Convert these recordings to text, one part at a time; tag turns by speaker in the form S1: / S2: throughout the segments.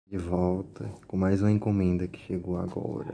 S1: De volta com mais uma encomenda que chegou agora.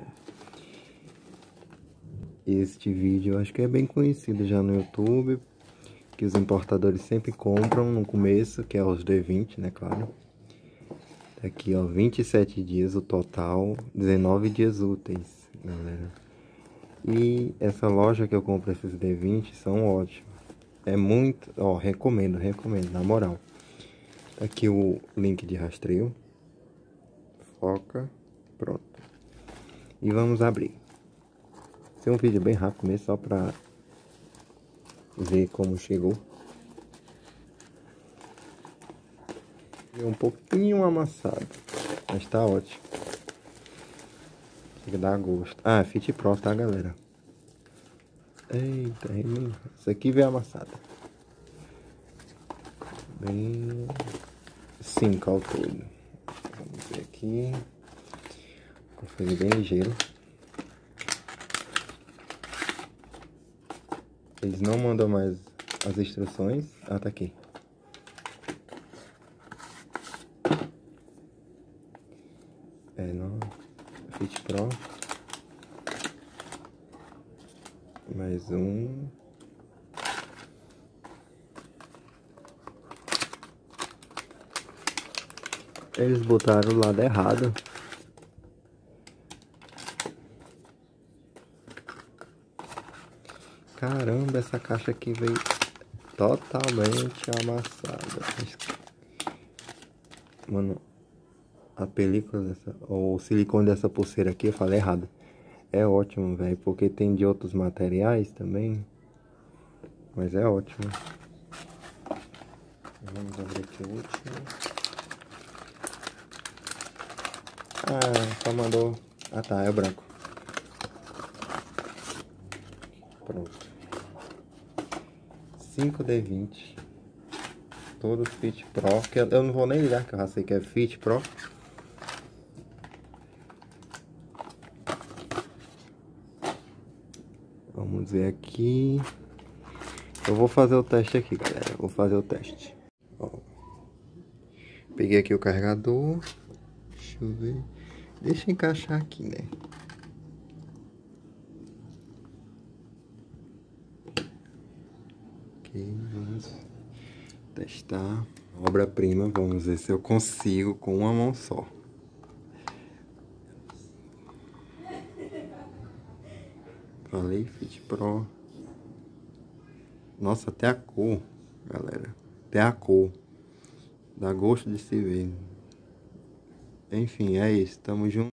S1: Este vídeo eu acho que é bem conhecido já no YouTube, que os importadores sempre compram no começo, que é os D20, né, claro. Tá aqui, ó, 27 dias o total, 19 dias úteis, galera. E essa loja que eu compro esses D20 são ótimos. É muito, ó, recomendo, na moral. Tá aqui o link de rastreio. Foca, pronto. E vamos abrir. Esse é um vídeo bem rápido mesmo, só pra ver como chegou. É um pouquinho amassado, mas tá ótimo. Chega a dar gosto. Ah, é Fit Pro, tá, galera? Eita, isso aqui veio amassada. Bem... 5 ao todo. Vamos ver aqui. Conferir bem ligeiro. Eles não mandam mais as instruções. Ah, tá aqui. É, não. Fit Pro. Mais um. Eles botaram o lado errado. Caramba, essa caixa aqui veio totalmente amassada. Mano, a película dessa, ou o silicone dessa pulseira aqui, eu falei errado. É ótimo, velho, porque tem de outros materiais também. Mas é ótimo. Vamos abrir aqui o último. Ah, só mandou... Ah tá, é o branco. Pronto. 5D20. Todos Fit Pro. Que eu não vou nem ligar, que eu já sei que é Fit Pro. Vamos ver aqui. Eu vou fazer o teste aqui, galera. Vou fazer o teste. Ó. Peguei aqui o carregador. Deixa eu ver. Deixa eu encaixar aqui, né? Ok, vamos testar. Obra-prima. Vamos ver se eu consigo com uma mão só. Falei, Fit Pro. Nossa, até a cor, galera. Até a cor. Dá gosto de se ver. Enfim, é isso. Tamo junto.